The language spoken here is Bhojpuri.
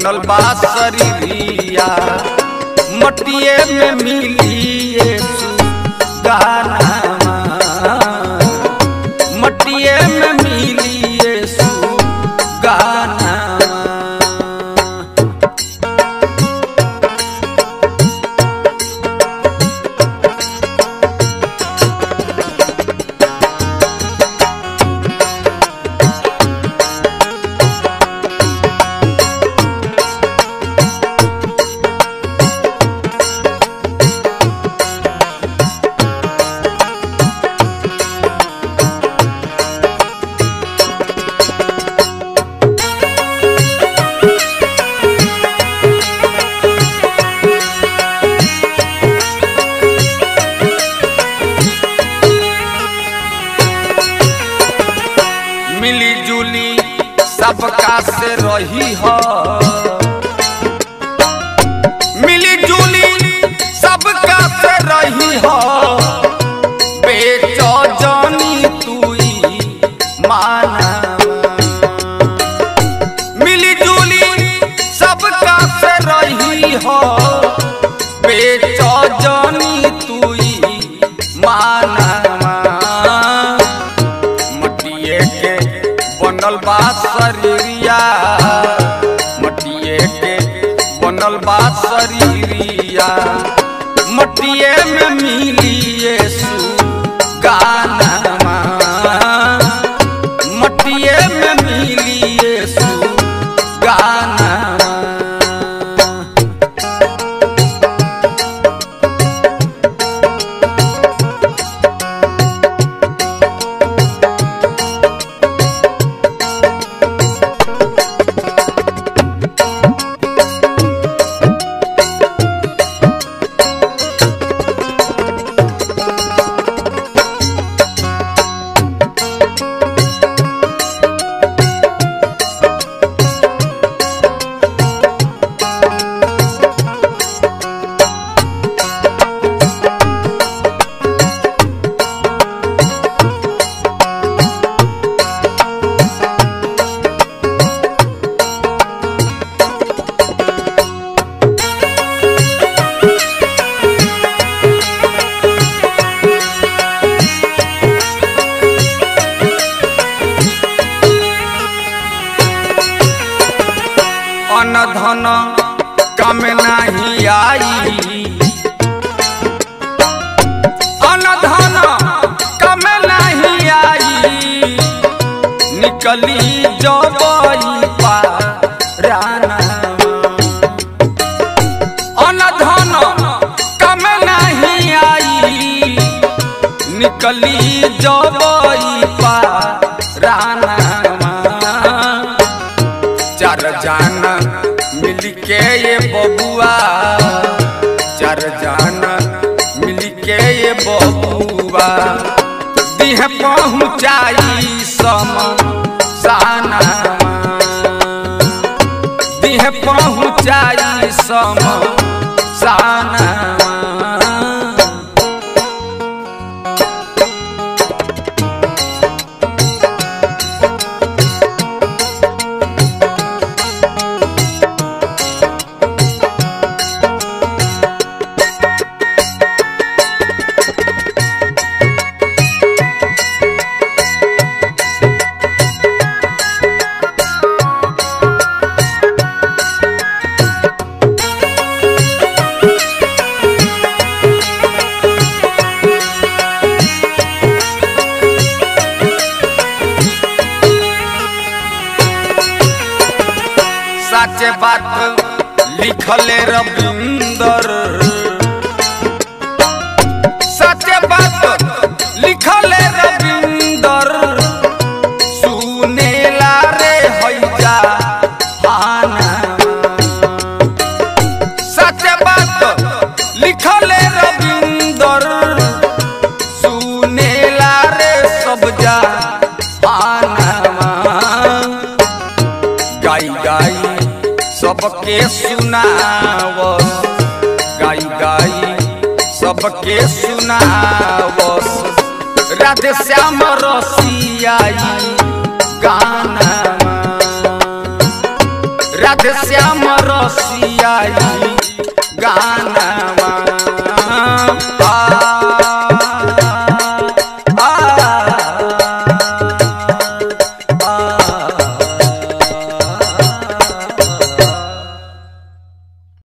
बनल बा शरीरिया मटिए में मिली येसु गानामा मटिए में मिली येसु गानामा। मिली जुली सबका से रही हो मिली जुली सबका से रही हो बेचो जानी तुई माना मिली जुली सबका से रही हो बेचो जानी तुई माना बनल बा शरीरिया मटिए के बनल बा शरीरिया मटिए में मिली येसु गानामा मटिए में मिली येसु गानामा। धन कम नहीं आई अनधन कम नहीं आई निकली जबई पाराना अनधन कम नहीं आई निकली जबई पाराना चार जाना मिल के ये बबुआ चार जाना मिल के ये बबुआ दिह पहुँचाई समसाना दिह पहुँचाई समसाना। साचे बात लिखले रविंदर साचे बात लिखले रविंदर सुनेला रे हैजा हाना साचे बात लिखले रविंदर सुनेला रे सब जा गाई गाई सबके सुनावस गाई गाई सबके सुनावस राधे श्याम रसियाई गाना राधे श्याम रसियाई गाना